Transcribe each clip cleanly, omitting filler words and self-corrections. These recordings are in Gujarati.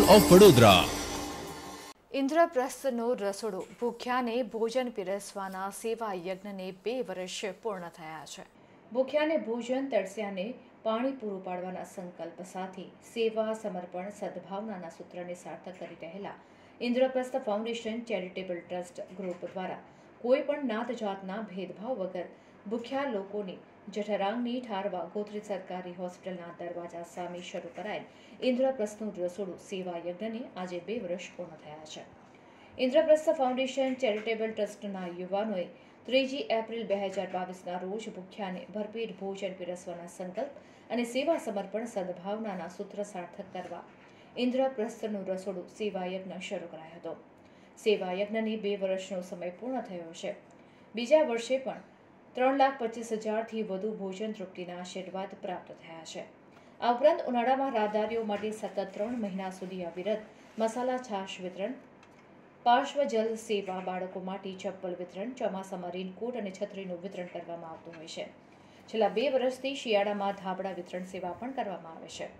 ઓફ વડોદરા। ઇન્દ્રપ્રસ્થનું રસોડું ભૂખ્યાને ભોજન પીરસવાના સેવા યજ્ઞને 2 વર્ષ પૂર્ણ થયા છે। ભૂખ્યાને ભોજન, તરસ્યાને પાણી પૂરું પાડવાના સંકલ્પ સાથે સેવા, સમર્પણ, સદભાવનાના સૂત્રને સાર્થક કરી રહેલા Indraprastha foundation charitable trust group દ્વારા કોઈ પણ નાત જાતના ભેદભાવ વગર ભૂખ્યા લોકોને જઠરાંગની ઠારવા ગોત્રી સરકારી હોસ્પિટલના દરવાજા સામે શરૂ કરાયેલ ઇન્દ્રપ્રસ્થનું રસોડું સેવા યજ્ઞને આજે 2 વર્ષ પૂર્ણ થયા છે। ઇન્દ્રપ્રસ્થ ફાઉન્ડેશન ચેરિટેબલ ટ્રસ્ટના યુવાનોએ 3 એપ્રિલ 2022ના રોજ ભૂખ્યાને ભરપેટ ભોજન પીરસવાના સંકલ્પ અને સેવા, સમર્પણ, સદભાવનાના સૂત્ર સાર્થક કરવા ઇન્દ્રપ્રસ્થનું રસોડું સેવા યજ્ઞ શરૂ કરાયો હતો। સેવા યજ્ઞને 2 વર્ષનો સમય પૂર્ણ થયો છે। બીજા વર્ષે પણ 3,25,000થી વધુ ભોજન તૃપ્તિના આશીર્વાદ પ્રાપ્ત થયા છે। આ ઉપરાંત ઉનાળામાં રાહદારીઓ માટે સતત 3 મહિના સુધી અવિરત મસાલા છાશ વિતરણ, પાર્શ્વ જલ સેવા, બાળકો માટે ચપ્પલ વિતરણ, ચોમાસામાં રેનકોટ અને છત્રીનું વિતરણ કરવામાં આવતું હોય છે। છેલ્લા 2 વર્ષથી શિયાળામાં ધાબળા વિતરણ સેવા પણ કરવામાં આવે છે।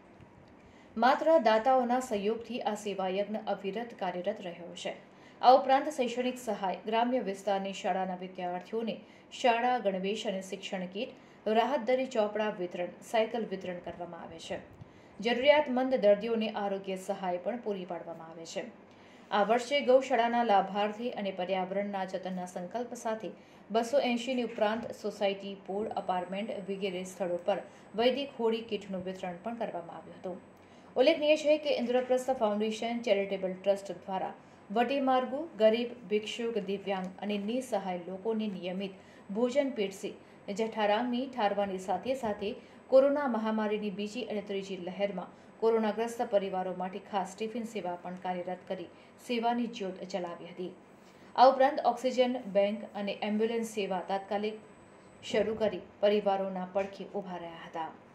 માત્ર દાતાઓના સહયોગથી આ સેવા યજ્ઞ અવિરત કાર્યરત રહ્યો છે। આ ઉપરાંત શૈક્ષણિક સહાય, ગ્રામ્ય વિસ્તારની શાળાના વિદ્યાર્થીઓને શાળા, ગણવેશ અને શિક્ષણ કીટ, રાહત દરે ચોપડા વિતરણ, સાયકલ વિતરણ કરવામાં આવે છે। જરૂરિયાતમંદ દર્દીઓને આરોગ્ય સહાય પણ પૂરી પાડવામાં આવે છે। આ વર્ષે ગૌશાળાના લાભાર્થી અને પર્યાવરણના જતનના સંકલ્પ સાથે 280ની ઉપરાંત સોસાયટી, પૂળ, અપાર્ટમેન્ટ વગેરે સ્થળો પર વૈદિક હોળી કીટનું વિતરણ પણ કરવામાં આવ્યું હતું। ઉલ્લેખનીય છે કે ઇન્દ્રપ્રસ્થ ફાઉન્ડેશન ચેરિટેબલ ટ્રસ્ટ દ્વારા વટેમાર્ગુ, ગરીબ, ભિક્ષુક, દિવ્યાંગ અને નિસહાય લોકોને નિયમિત ભોજન પીરસી જઠરાંગની ઠારવાની સાથે સાથે કોરોના મહામારીની બીજી અને ત્રીજી લહેરમાં કોરોનાગ્રસ્ત પરિવારો માટે ખાસ ટિફિન સેવા પણ કાર્યરત કરી સેવાની જ્યોત જલાવી હતી। આ ઉપરાંત ઓક્સિજન બેંક અને એમ્બ્યુલન્સ સેવા તાત્કાલિક શરૂ કરી પરિવારોના પડખે ઊભા રહ્યા હતા।